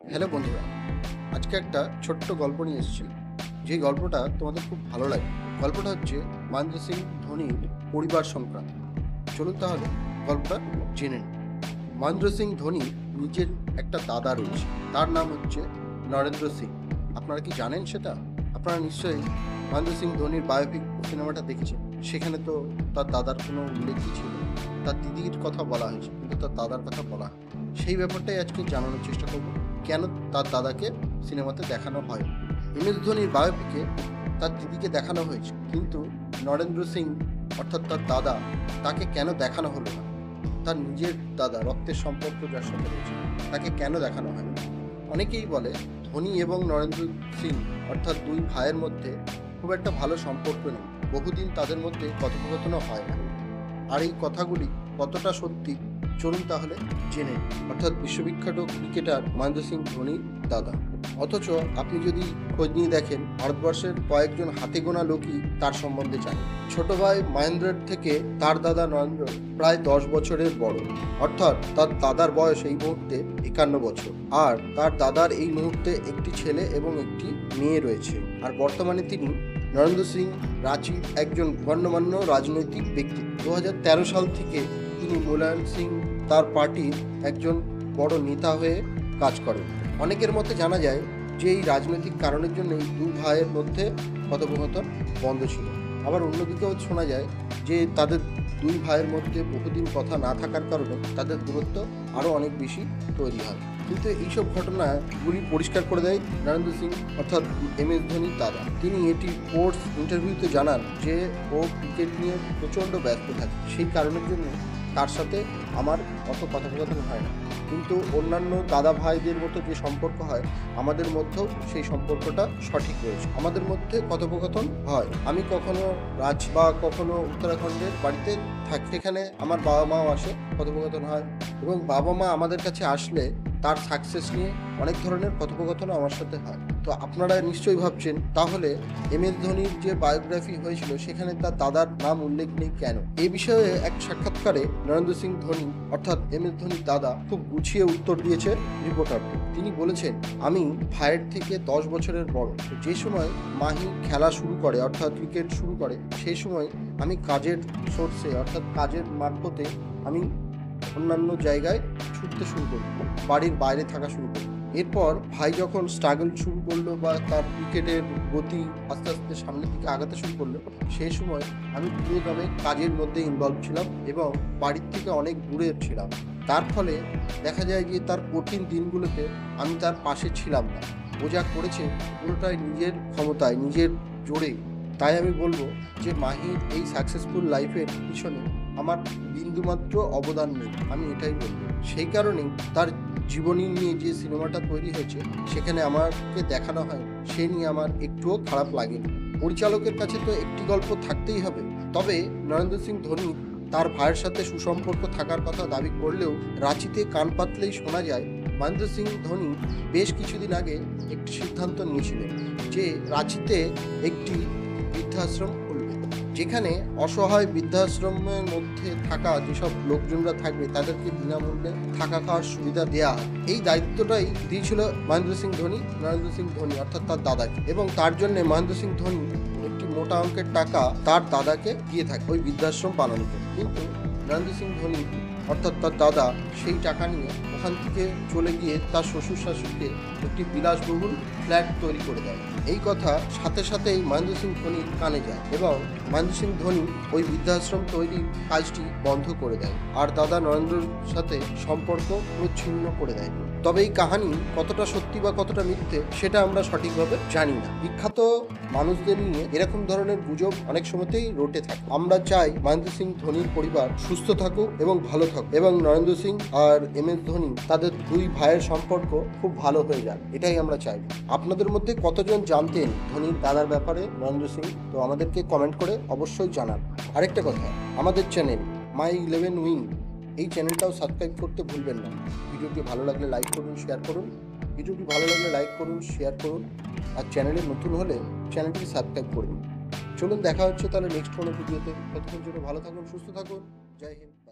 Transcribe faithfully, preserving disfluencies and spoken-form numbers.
Hello বন্ধুরা, আজকে একটা ছোট্ট গল্প নিয়ে এসেছি। যে গল্পটা তোমাদের খুব ভালো লাগে। গল্পটা হচ্ছে মহেন্দ্র সিং ধোনির পরিবার সংক্রান্ত। চলুন তাহলে গল্পটা জেনে নিই। মহেন্দ্র সিং ধোনি নিজের একটা দাদা রয়েছে, তার নাম হচ্ছে নরেন্দ্র সিং। আপনারা কি জানেন সেটা? আপনারা নিশ্চয়ই মহেন্দ্র সিং ধোনির বায়োপিক সিনেমাটা দেখেছেন। সেখানে তো তার দাদার কোনো উল্লেখই ছিল না। তার দিদির কথা বলা হয়েছে, কিন্তু তার দাদার কথা বলা হয়। সেই ব্যাপারটাই আজকে জানানোর চেষ্টা করব, কেন তার দাদাকে সিনেমাতে দেখানো হয়। এম এস ধোনির বায়োপিকে তার দিদিকে দেখানো হয়েছে, কিন্তু নরেন্দ্র সিং অর্থাৎ তার দাদা, তাকে কেন দেখানো হলো না? তার নিজের দাদা, রক্তের সম্পর্ক যার সাথে রয়েছে, তাকে কেন দেখানো হয়? অনেকেই বলে ধোনি এবং নরেন্দ্র সিং অর্থাৎ দুই ভাইয়ের মধ্যে খুব একটা ভালো সম্পর্ক নেই, বহুদিন তাদের মধ্যে কথোপকথনও হয় না। আর এই কথাগুলি কতটা সত্যি, চলুন তাহলে জেনে নিই। অর্থাৎ বিশ্ববিখ্যাত ক্রিকেটার মহেন্দ্র সিং ধোনির দাদা। অথচ আপনি যদি খোঁজ নিয়ে দেখেন, ভারতবর্ষের কয়েকজন হাতে গোনা লোকই তার সম্বন্ধে জানে। ছোট ভাই মহেন্দ্রের থেকে তার দাদা নরেন্দ্র প্রায় দশ বছরের বড়। অর্থাৎ তার দাদার বয়স এই মুহূর্তে একান্ন বছর, আর তার দাদার এই মুহূর্তে একটি ছেলে এবং একটি মেয়ে রয়েছে। আর বর্তমানে তিনি নরেন্দ্র সিং রাঁচির একজন গণ্যমান্য রাজনৈতিক ব্যক্তি। দু হাজার তেরো সাল থেকে তিনি মুলায়ম সিং তার পার্টির একজন বড় নেতা হয়ে কাজ করেন। অনেকের মতে জানা যায় যে এই রাজনৈতিক কারণের জন্য এই দু ভাইয়ের মধ্যে কথোপকথন বন্ধ ছিল। আবার অন্যদিকেও শোনা যায় যে তাদের দুই ভাইয়ের মধ্যে বহুদিন কথা না থাকার কারণে তাদের দূরত্ব আরও অনেক বেশি তৈরি হয়। কিন্তু এইসব ঘটনাগুলি পরিষ্কার করে দেয় নরেন্দ্র সিং অর্থাৎ এম এস ধোনির দাদা। তিনি এটি স্পোর্টস ইন্টারভিউতে জানান যে ও ক্রিকেট নিয়ে প্রচণ্ড ব্যস্ত থাকে, সেই কারণের জন্য তার সাথে আমার অত কথোপকথন হয় না। কিন্তু অন্যান্য দাদা ভাইদের মতো যে সম্পর্ক হয়, আমাদের মধ্যেও সেই সম্পর্কটা সঠিক রয়েছে। আমাদের মধ্যে কথোপকথন হয়। আমি কখনো রাজ বা কখনো উত্তরাখণ্ডের বাড়িতে থাকি, সেখানে আমার বাবা মাও আসে, কথোপকথন হয়। এবং বাবা মা আমাদের কাছে আসলে তার সাকসেস নিয়ে অনেক ধরনের কথোপকথন আমার সাথে হয়। তো আপনারা নিশ্চয়ই ভাবছেন, তাহলে এম এস ধোনির যে বায়োগ্রাফি হয়েছিল সেখানে তার দাদার নাম উল্লেখ নেই কেন? এই বিষয়ে এক সাক্ষাৎকারে নরেন্দ্র সিং ধোনি অর্থাৎ এম এস ধোনির দাদা খুব গুছিয়ে উত্তর দিয়েছে রিপোর্টারকে। তিনি বলেছেন, আমি ভাইয়ের থেকে দশ বছরের বড়। যে সময় মাহি খেলা শুরু করে অর্থাৎ ক্রিকেট শুরু করে, সেই সময় আমি কাজের সোর্সে অর্থাৎ কাজের মারফতে আমি অন্যান্য জায়গায় ছুটতে শুরু করি, বাড়ির বাইরে থাকা শুরু করি। এরপর ভাই যখন স্ট্রাগল শুরু করলো বা তার ক্রিকেটের গতি আস্তে আস্তে সামনের দিকে আগাতে শুরু করলো, সেই সময় আমি পুরোদমে কাজের মধ্যে ইনভলভ ছিলাম এবং বাড়ির থেকে অনেক দূরে ছিলাম। তার ফলে দেখা যায় যে তার কঠিন দিনগুলোতে আমি তার পাশে ছিলাম না। ও যা করেছে পুরোটাই নিজের ক্ষমতায়, নিজের জোরে। তাই আমি বলবো যে মাহির এই সাকসেসফুল লাইফের পিছনে আমার বিন্দুমাত্র অবদান নেই, আমি এটাই বলবো। সেই কারণেই তার জীবনী নিয়ে যে সিনেমাটা তৈরি হয়েছে সেখানে আমাকে দেখানো হয়, সে নিয়ে আমার একটুও খারাপ লাগেনি। পরিচালকের কাছে তো একটি গল্প থাকতেই হবে। তবে নরেন্দ্র সিং ধোনি তার ভাইয়ের সাথে সুসম্পর্ক থাকার কথা দাবি করলেও রাঁচিতে কান পাতলেই শোনা যায় মহেন্দ্র সিং ধোনি বেশ কিছুদিন আগে একটি সিদ্ধান্ত নিয়েছিলেন যে রাঁচিতে একটি বৃদ্ধাশ্রম খুলবে, যেখানে অসহায় বৃদ্ধাশ্রমের মধ্যে থাকা যেসব লোকজনরা থাকবে তাদেরকে বিনামূল্যে থাকা খাওয়ার সুবিধা দেওয়া হয়। এই দায়িত্বটাই দিয়েছিল মহেন্দ্র সিং ধোনি নরেন্দ্র সিং ধোনি অর্থাৎ তার দাদাকে, এবং তার জন্য মহেন্দ্র সিং ধোনি একটি মোটা অঙ্কের টাকা তার দাদাকে দিয়ে থাকে ওই বৃদ্ধাশ্রম বানানোর জন্য। কিন্তু নরেন্দ্র সিং ধোনি অর্থাৎ তার দাদা সেই টাকা নিয়ে ওখান থেকে চলে গিয়ে তার শ্বশুর শাশুড়িকে একটি বিলাসবহুল ফ্ল্যাট তৈরি করে দেয়। এই কথা সাথে সাথেই মহেন্দ্র সিং ধোনির কানে যায় এবং মহেন্দ্র সিং ধোনি ওই বৃদ্ধাশ্রম তৈরির কাজটি বন্ধ করে দেয় আর দাদা নরেন্দ্রর সাথে সম্পর্ক ছিন্ন করে দেয়। তবে এই কাহিনী কতটা সত্যি বা কতটা মিথ্যে সেটা আমরা সঠিকভাবে জানি না। বিখ্যাত মানুষদের নিয়ে এরকম ধরনের গুজব অনেক সময়তেই রটে থাকে। আমরা চাই মহেন্দ্র সিং ধোনির পরিবার সুস্থ থাকুক এবং ভালো থাকুক, এবং নরেন্দ্র সিং আর এম এস ধোনি তাদের দুই ভাইয়ের সম্পর্ক খুব ভালো হয়ে যাক, এটাই আমরা চাই। আপনাদের মধ্যে কতজন জানতেন ধোনির দাদার ব্যাপারে নরেন্দ্র সিং? তো আমাদেরকে কমেন্ট করে অবশ্যই জানান। আরেকটা কথা, আমাদের চ্যানেল মাই ইলেভেন উইং এই চ্যানেলটাও সাবস্ক্রাইব করতে ভুলবেন না। ভিডিওটি ভালো লাগলে লাইক করুন, শেয়ার করুন। ভিডিওটি ভালো লাগলে লাইক করুন, শেয়ার করুন। আর চ্যানেলে নতুন হলে চ্যানেলটিকে সাবস্ক্রাইব করুন। চলুন দেখা হচ্ছে তাহলে নেক্সট কোনো ভিডিওতে। ততক্ষণ জন্য ভালো থাকুন, সুস্থ থাকুন। জয় হিন্দ।